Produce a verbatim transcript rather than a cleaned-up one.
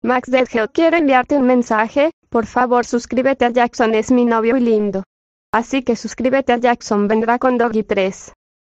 Max Deadhill quiere enviarte un mensaje. Por favor, suscríbete a Jackson, es mi novio y lindo. Así que suscríbete a Jackson, vendrá con Doggy tres.